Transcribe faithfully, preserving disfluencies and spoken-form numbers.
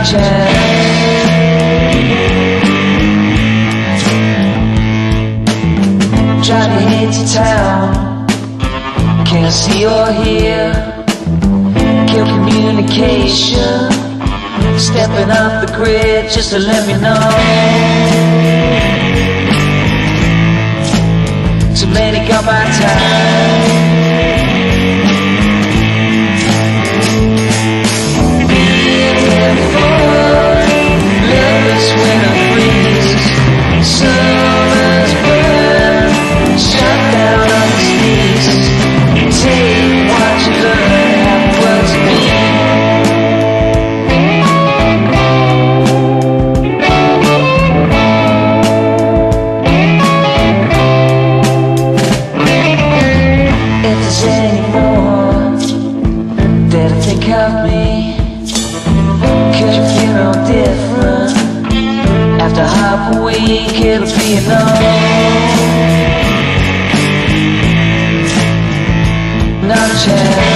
chance. Driving here to town, can't see or hear, kill communication, stepping off the grid just to let me know. Too many got my time. Of me, could you feel no different? After half a week it'll be enough. Not a chance.